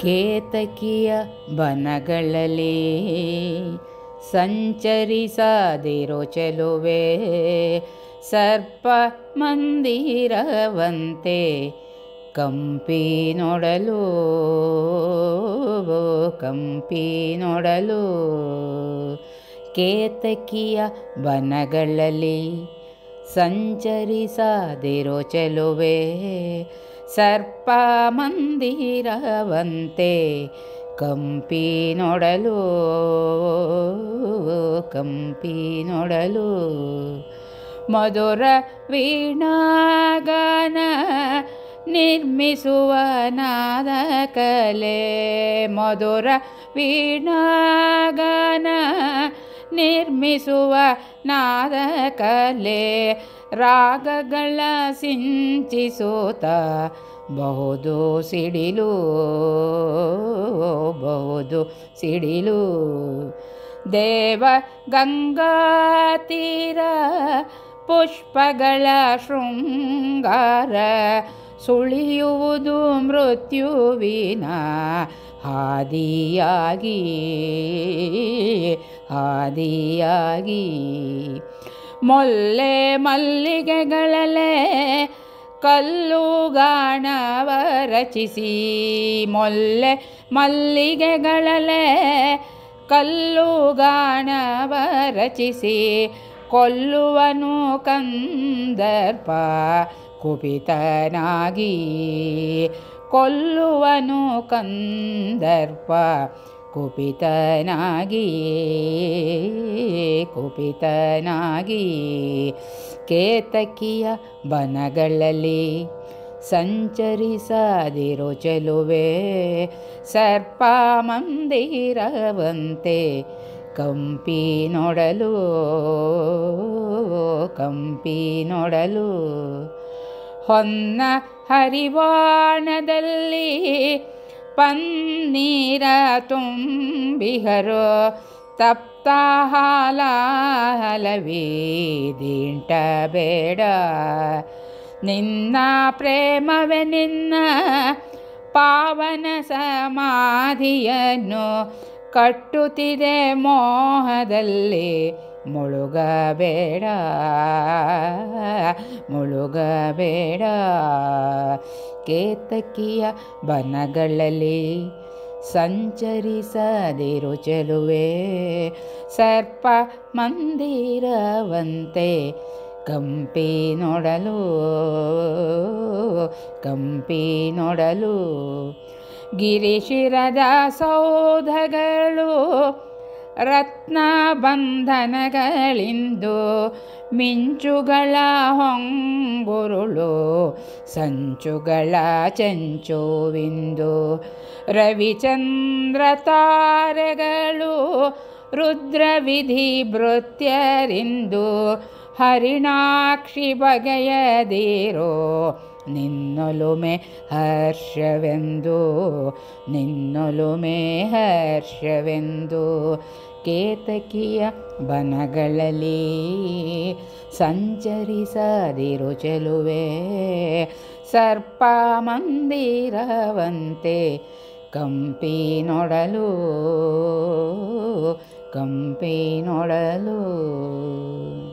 ಕೇತಕಿಯ ಬನಗಳಲ್ಲಿ ಸಂಚರಿಸದಿರೋ ಚೆಲುವೆ, ಸರ್ಪ ಮಂದಿರವಂತೆ ಕಂಪಿ ನೋಡಲು ಕಂಪಿ ನೋಡಲು. ಕೇತಕಿಯ ಬನಗಳಲ್ಲಿ ಸಂಚರಿಸದಿರೋ ಚೆಲುವೆ, ಸರ್ಪ ಮಂದಿರವಂತೆ ಕಂಪಿ ನೋಡಲು ಕಂಪಿ ನೋಡಲು. ಮಧುರ ವೀಣಾಗಾನ ನಿರ್ಮಿಸುವ ನಾದ ಕಲೆ, ಮಧುರ ವೀಣಾಗಾನ ನಿರ್ಮಿಸುವ ನಾದ ಕಲೆ, ರಾಗಗಳ ಸಿಂಚಿಸುತ್ತ ಬಹುದು ಸಿಡಿಲು ಬಹುದು ಸಿಡಿಲು. ದೇವ ಗಂಗಾ ತೀರ ಪುಷ್ಪಗಳ ಶೃಂಗಾರ, ಸುಳಿಯುವುದು ಮೃತ್ಯುವಿನ ಹಾದಿಯಾಗಿ ಹಾದಿಯಾಗಿ. ಮೊಲ್ಲೆ ಮಲ್ಲಿಗೆಗಳಲ್ಲೇ ಕಲ್ಲುಗಾಣವ ರಚಿಸಿ, ಮೊಲ್ಲೆ ಮಲ್ಲಿಗೆಗಳಲ್ಲೇ ಕಲ್ಲುಗಾಣವ ರಚಿಸಿ, ಕೊಲ್ಲುವನು ಕಂದರ್ಪ ಕುಪಿತನಾಗಿ, ಕೊಲ್ಲುವನು ಕಂದರ್ಪ ಕುಪಿತನಾಗಿ ಕುಪಿತನಾಗಿ. ಕೇತಕಿಯ ಬನಗಳಲ್ಲಿ ಸಂಚರಿಸದಿರೋ ಚೆಲುವೆ, ಸರ್ಪ ಮಂದಿರವಂತೆ ಕಂಪಿ ನೋಡಲು ಕಂಪಿ ನೋಡಲು. ಹೊನ್ನ ಹರಿವಾಣದಲ್ಲಿ ಪನ್ನೀರ ತುಂಬಿಹರೋ, ತಪ್ತ ಹಾಲಹಲವಿ ದಿಂಟ ಬೇಡ. ನಿನ್ನ ಪ್ರೇಮವೇ ನಿನ್ನ ಪಾವನ ಸಮಾಧಿಯನ್ನು ಕಟ್ಟುತ್ತಿದೆ ಮೋಹದಲ್ಲಿ, ಮುಳುಗಬೇಡ ಮುಳುಗಬೇಡ. ಕೇತಕಿಯ ಬನಗಳಲ್ಲಿ ಸಂಚರಿಸದಿರೋ ಚೆಲುವೆ, ಸರ್ಪ ಮಂದಿರವಂತೆ ಕಂಪಿ ನೋಡಲು ಕಂಪಿ ನೋಡಲು. ಗಿರಿಶಿರದ ಸೌಧಗಳು ರತ್ನ ಬಂಧನಗಳಿಂದು, ಮಿಂಚುಗಳ ಹೊಂಗುರುಳು ಸಂಚುಗಳ ಚೆಂಚುವಿಂದು. ರವಿಚಂದ್ರ ತಾರೆಗಳು ರುದ್ರವಿಧಿ ಭೃತ್ಯರಿಂದು, ಹರಿಣಾಕ್ಷಿ ಬಗೆಯದಿರೋ ನಿನ್ನೊಲುಮೆ ಹರ್ಷವೆಂದು ನಿನ್ನೊಲುಮೆ ಹರ್ಷವೆಂದು. ಕೇತಕಿಯ ಬನಗಳಲ್ಲಿ ಸಂಚರಿಸದಿರೋ ಚೆಲುವೆ, ಸರ್ಪ ಮಂದಿರವಂತೆ ಕಂಪಿ ನೋಡಲು ಕಂಪಿ ನೋಡಲು.